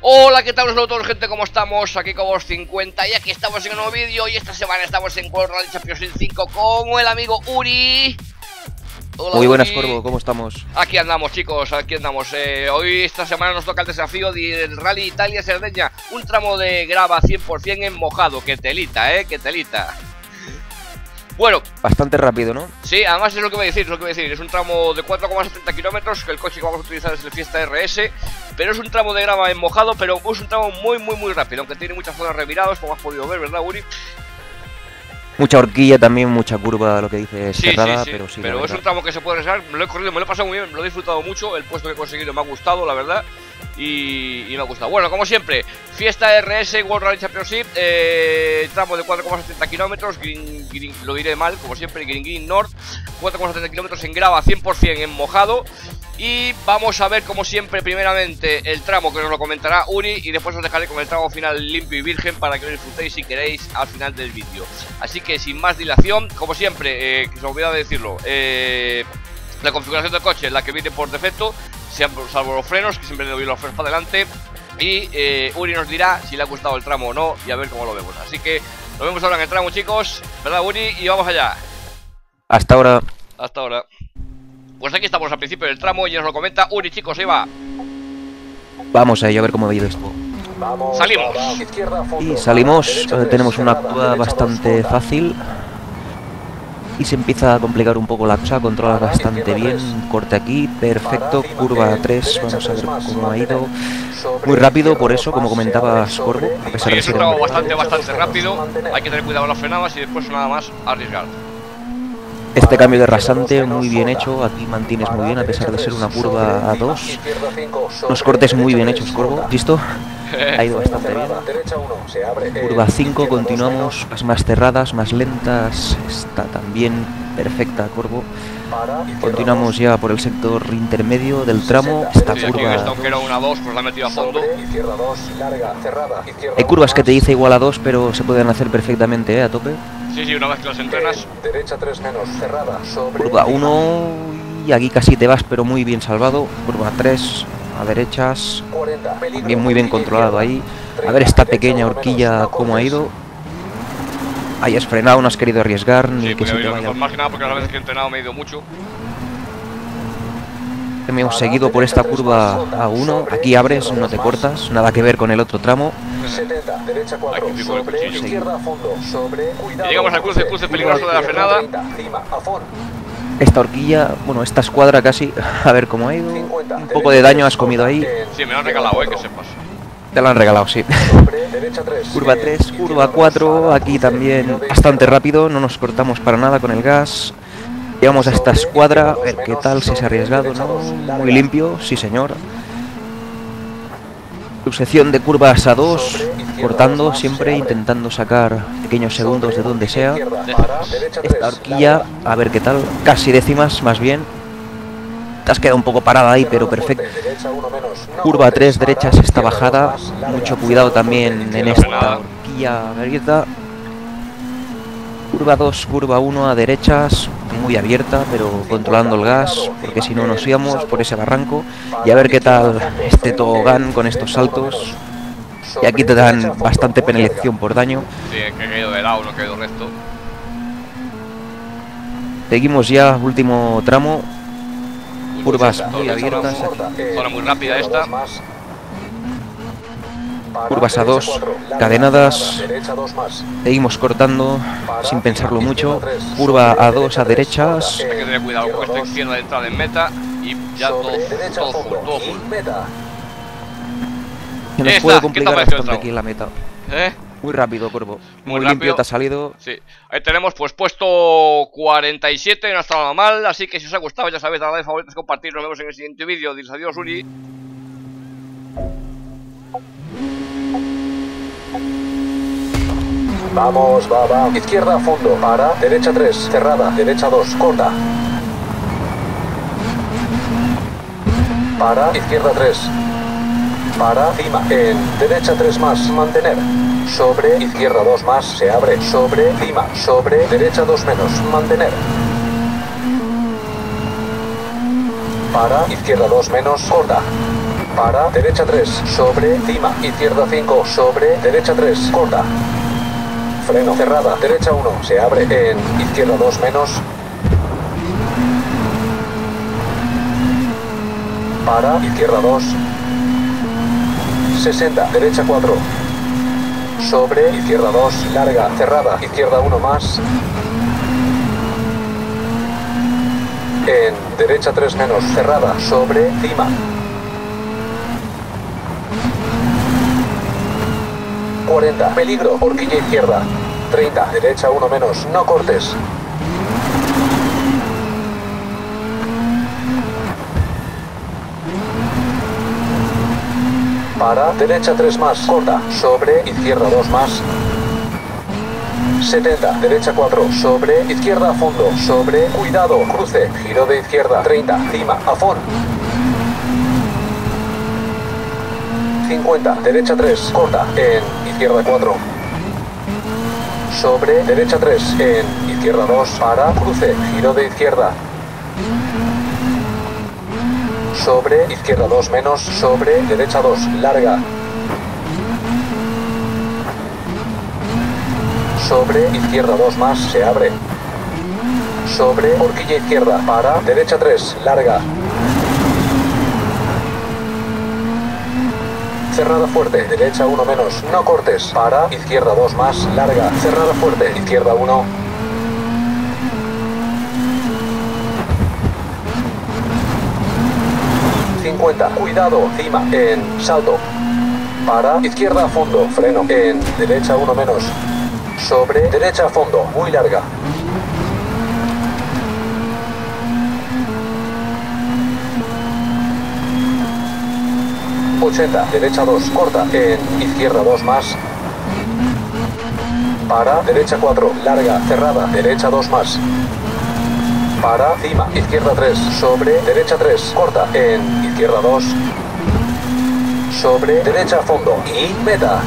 Hola, ¿qué tal todos, gente? ¿Cómo estamos? Aquí como 50 y aquí estamos en un nuevo vídeo. Y esta semana estamos en World Rally Championship 5 con el amigo Uri. Hola, muy buenas, Uri. Corvo, ¿cómo estamos? Aquí andamos, chicos, aquí andamos. Hoy, esta semana nos toca el desafío del Rally Italia-Cerdeña. Un tramo de grava 100% en mojado. Que telita, que telita. Bueno, bastante rápido, ¿no? Sí, además es lo que voy a decir, es un tramo de 4,70 kilómetros, que el coche que vamos a utilizar es el Fiesta RS, pero es un tramo de grava en mojado, pero es un tramo muy rápido, aunque tiene muchas zonas reviradas, como has podido ver, ¿verdad, Uri? Mucha horquilla también, mucha curva, lo que dice cerrada, sí, pero sí. Pero es un tramo que se puede realizar, me lo he corrido, me lo he pasado muy bien, lo he disfrutado mucho, el puesto que he conseguido me ha gustado, la verdad. Y me ha gustado. Bueno, como siempre, Fiesta RS World Rally Championship, tramo de 4,70 kilómetros, lo diré mal, como siempre, Green North, 4,70 kilómetros en grava 100% en mojado. Y vamos a ver, como siempre, primeramente el tramo que nos lo comentará Uri, y después os dejaré con el tramo final limpio y virgen para que lo disfrutéis si queréis al final del vídeo. Así que sin más dilación, como siempre, que se me olvidaba de decirlo, la configuración del coche es la que viene por defecto, salvo los frenos, que siempre le doy los frenos para adelante. Y Uri nos dirá si le ha gustado el tramo o no, y a ver cómo lo vemos. Así que nos vemos ahora en el tramo, chicos, ¿verdad, Uri? Y vamos allá. Hasta ahora. Hasta ahora. Pues aquí estamos al principio del tramo y nos lo comenta Uri, chicos, ahí va. Vamos a ello, a ver cómo ha ido esto. Salimos. Y salimos, tenemos una curva bastante fácil. Y se empieza a complicar un poco la cosa, controla bastante bien, corte aquí, perfecto, curva 3, vamos a ver cómo ha ido. Muy rápido, por eso, como comentabas, Corvo, a pesar de es ser un tramo bastante rápido, hay que tener cuidado con las frenadas y después nada más arriesgar. Este cambio de rasante muy bien hecho, aquí mantienes muy bien a pesar de ser una curva a 2. Unos cortes muy bien hechos, Corvo, ¿listo? Ha ido bastante bien. Curva 5, continuamos, las más cerradas, más lentas, está también perfecta, Corvo. Continuamos ya por el sector intermedio del tramo, esta curva... Aunque era una 2, pues la he metido a fondo. Hay curvas que te dice igual a 2, pero se pueden hacer perfectamente, a tope. Sí, una vez que las entrenas. Curva 1, y aquí casi te vas, pero muy bien salvado. Curva 3, a derechas, también muy bien controlado ahí. A ver esta pequeña horquilla cómo ha ido. Ahí has frenado, no has querido arriesgar, ni que se te vaya. Más que nada porque las veces que he entrenado me he ido mucho. Hemos seguido por esta curva A1, aquí abres, no te cortas, nada que ver con el otro tramo. Aquí pico el cuchillo. Y llegamos al cruce peligroso de la frenada. Esta horquilla, bueno, esta escuadra casi, a ver cómo ha ido. Un poco de daño has comido ahí. Sí, me lo han regalado, que sepas. Te lo han regalado, sí. Curva 3, curva 4, aquí también bastante rápido, no nos cortamos para nada con el gas. Llegamos a esta escuadra, a ver qué tal, si se ha arriesgado, ¿no? Muy limpio, sí señor. Sección de curvas a 2, cortando siempre, intentando sacar pequeños segundos de donde sea. Esta horquilla, a ver qué tal, casi décimas más bien. Te has quedado un poco parada ahí, pero perfecto. Curva 3, derechas, esta bajada. Mucho cuidado también en esta horquilla abierta. Curva 2, curva 1 a derechas, muy abierta, pero controlando el gas, porque si no nos íbamos por ese barranco. Y a ver qué tal este tobogán con estos saltos. Y aquí te dan bastante penalización por daño. Sí, que he caído de lado, no he caído recto. Seguimos ya, último tramo. Curvas muy abiertas. Zona muy rápida esta. Curvas a 2, cadenadas. Seguimos cortando sin pensarlo mucho. Curva a 2 a derechas. Hay que tener cuidado porque estoy izquierda de entrada en meta. Y ya todo full. Se nos puede complicar bastante aquí en la meta. Muy rápido, Corvo. Muy limpio te ha salido. Sí. Ahí tenemos pues puesto 47, no está nada mal. Así que si os ha gustado, ya sabéis, darle favoritos, compartir. Nos vemos en el siguiente vídeo. Diles adiós, Uri. Vamos, va. Izquierda a fondo, para. Derecha 3, cerrada. Derecha 2, corta. Para. Izquierda 3. Para. Cima. En. Derecha 3 más. Mantener. Sobre. Izquierda 2 más. Se abre. Sobre. Cima. Sobre. Derecha 2 menos. Mantener. Para. Izquierda 2 menos. Corta. para, derecha 3, sobre, cima, izquierda 5, sobre, derecha 3, corta. Freno, cerrada, derecha 1, se abre, en, izquierda 2 menos. Para, izquierda 2. 60, derecha 4. Sobre, izquierda 2, larga, cerrada, izquierda 1 más. En, derecha 3 menos, cerrada, sobre, cima. Peligro, horquilla izquierda. 30, derecha 1 menos, no cortes. Para, derecha 3 más, corta, sobre, izquierda 2 más. 70, derecha 4, sobre, izquierda a fondo, sobre, cuidado, cruce, giro de izquierda, 30, cima, a fondo. 50, derecha 3, corta, en, izquierda 4. Sobre, derecha 3, en, izquierda 2, para, cruce, giro de izquierda. Sobre, izquierda 2 menos, sobre, derecha 2, larga. Sobre, izquierda 2 más, se abre. Sobre, horquilla izquierda, para, derecha 3, larga. Cerrada fuerte, derecha 1 menos, no cortes, para, izquierda 2 más, larga. Cerrada fuerte, izquierda 1. Cuidado, cima, en, salto. Para, izquierda a fondo, freno, en, derecha 1 menos. Sobre, derecha a fondo, muy larga. Derecha 2, corta, en, izquierda 2 más. Para, derecha 4, larga, cerrada, derecha 2 más. Para, cima, izquierda 3, sobre, derecha 3, corta, en, izquierda 2. Sobre, derecha a fondo, y meta.